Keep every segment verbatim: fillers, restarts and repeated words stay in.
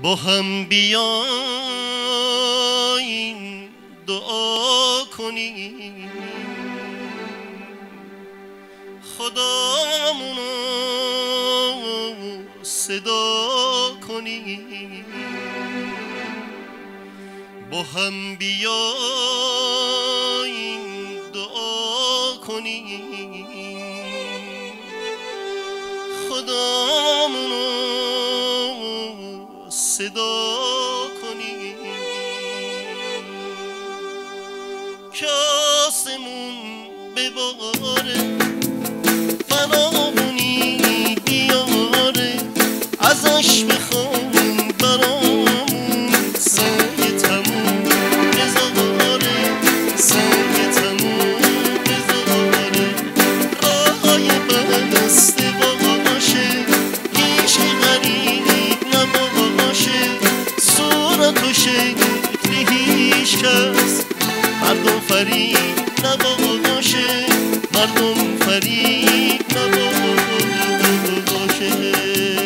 با هم بیاین دعا کنیم خدامونو صدا کنیم، با هم بیاین دعا کنیم خدامونو صدا کنیم که آسمون بباره فنامونی بیاره ازش بخوام برامون سنگ تموم بذاره سنگ تموم بذاره رای بسته باشه هیچ غریب نباشه صورت و شکل هیچ کس مردم فریب نباشه مردم فریب نباشه.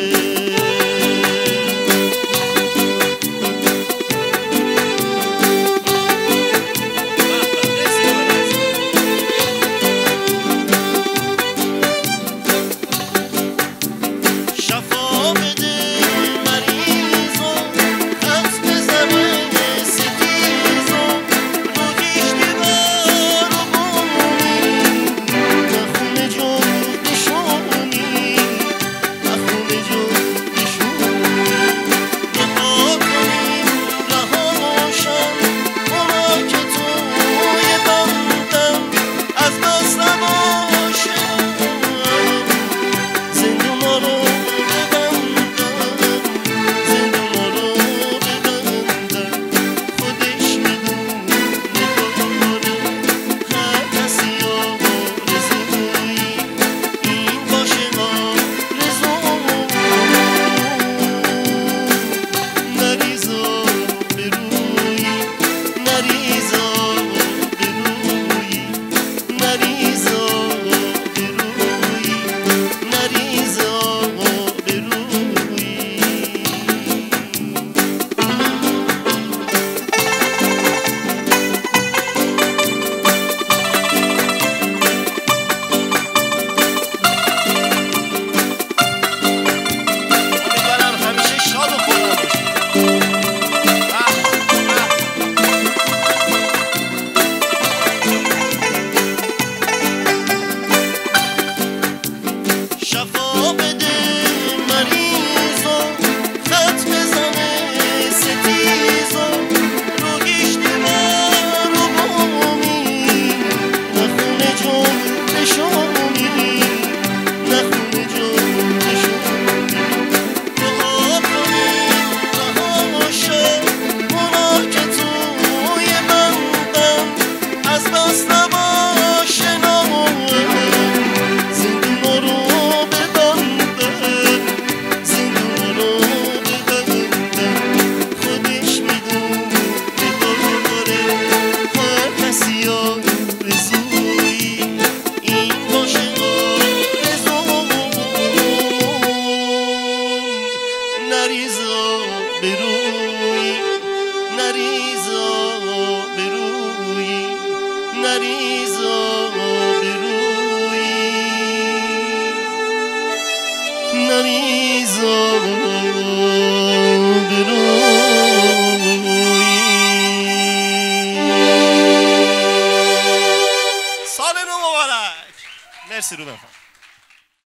نریزا بروی نریزا بروی نریزا بروی نریزا بروی. سال نو مبارک. مرسی رو بفرم.